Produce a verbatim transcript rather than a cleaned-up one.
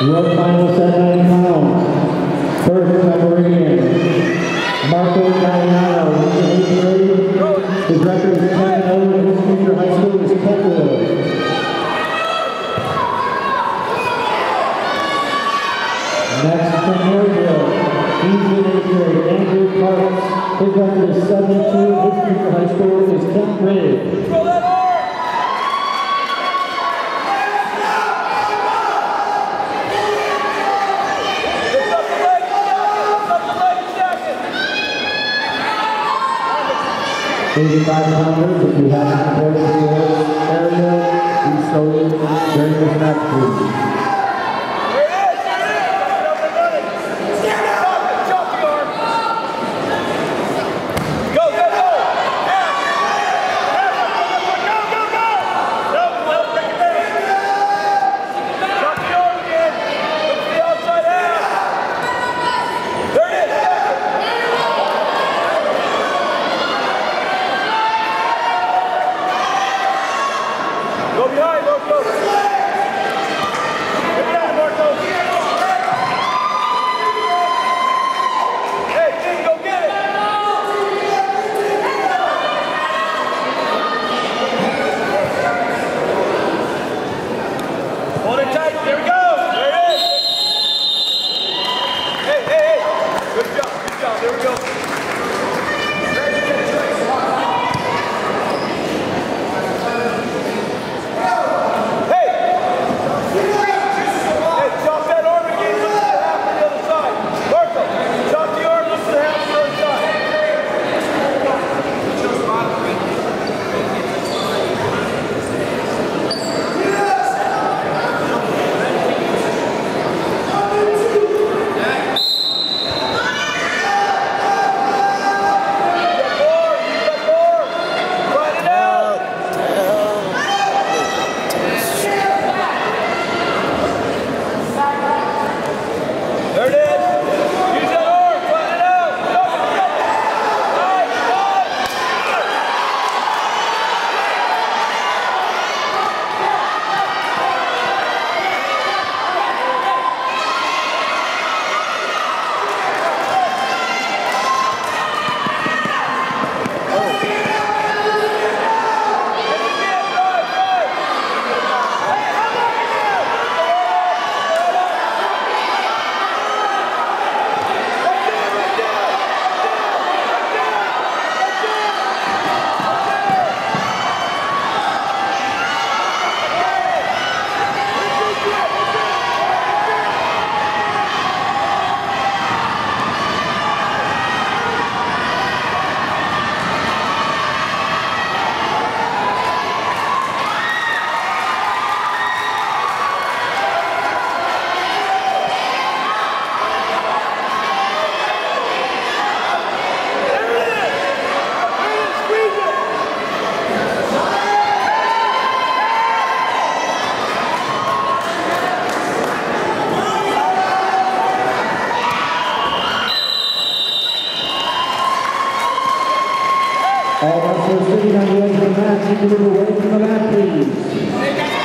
Your final seventy pounds. First Cameroonian, Marco Galliano, who's in eighth grade. His record is ten and oh in his junior high school is Kentwood. Next from Maryville, he's in eighth grade, Andrew Parks. His record is seventy-two in his junior high school is Kent Ridge. eighty-five pounders, if you haven't compared to your area, please show it during this match, please. All wrestlers sitting on the edge of the mat, take a little away from the mat, please.